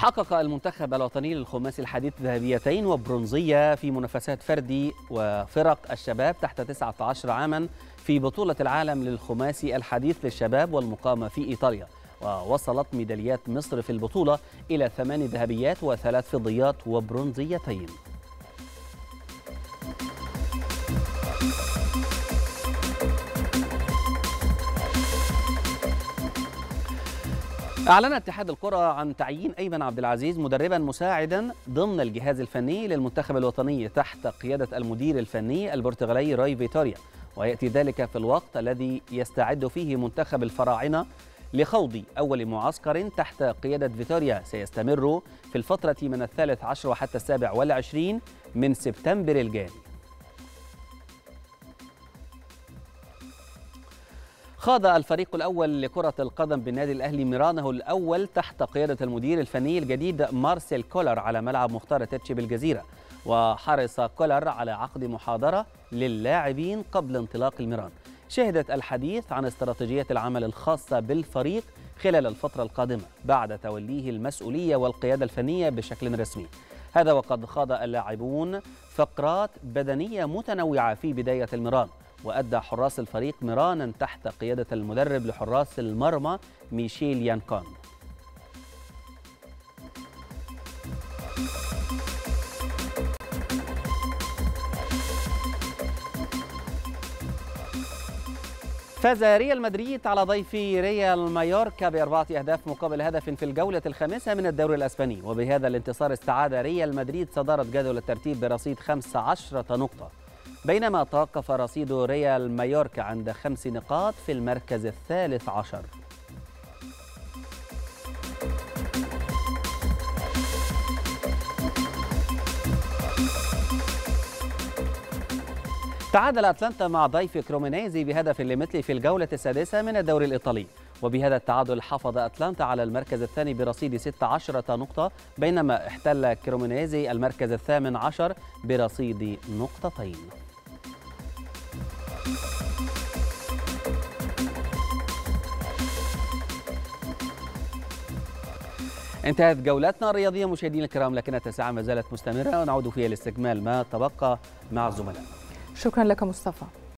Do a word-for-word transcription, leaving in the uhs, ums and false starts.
حقق المنتخب الوطني للخماسي الحديث ذهبيتين وبرونزية في منافسات فردي وفرق الشباب تحت تسعة عشر عاما في بطولة العالم للخماسي الحديث للشباب والمقامة في إيطاليا، ووصلت ميداليات مصر في البطولة إلى ثمان ذهبيات وثلاث فضيات وبرونزيتين. أعلن اتحاد الكرة عن تعيين أيمن عبد العزيز مدربا مساعدا ضمن الجهاز الفني للمنتخب الوطني تحت قيادة المدير الفني البرتغالي روي فيتوريا، ويأتي ذلك في الوقت الذي يستعد فيه منتخب الفراعنة لخوض أول معسكر تحت قيادة فيتوريا سيستمر في الفترة من الثالث عشر وحتى السابع والعشرين من سبتمبر الجاري. خاض الفريق الأول لكرة القدم بالنادي الأهلي ميرانه الأول تحت قيادة المدير الفني الجديد مارسيل كولر على ملعب مختار تتش بالجزيرة، وحرص كولر على عقد محاضرة للاعبين قبل انطلاق الميران شهدت الحديث عن استراتيجية العمل الخاصة بالفريق خلال الفترة القادمة بعد توليه المسؤولية والقيادة الفنية بشكل رسمي. هذا وقد خاض اللاعبون فقرات بدنية متنوعة في بداية الميران، وأدى حراس الفريق ميرانا تحت قيادة المدرب لحراس المرمى ميشيل يانكون. فاز ريال مدريد على ضيف ريال مايوركا بأربعة أهداف مقابل هدف في الجولة الخامسة من الدوري الأسباني، وبهذا الانتصار استعاد ريال مدريد صدارة جدول الترتيب برصيد خمس عشرة نقطة، بينما توقف رصيد ريال مايوركا عند خمس نقاط في المركز الثالث عشر. تعادل أتلانتا مع ضيف كرومينيزي بهدف لمثله في الجولة السادسة من الدوري الإيطالي، وبهذا التعادل حافظ أتلانتا على المركز الثاني برصيد ست عشرة نقطة، بينما احتل كرومينيزي المركز الثامن عشر برصيد نقطتين. انتهت جولتنا الرياضية مشاهدينا الكرام، لكن التاسعة ما زالت مستمرة ونعود فيها لاستكمال ما تبقى مع الزملاء. شكرا لك مصطفى.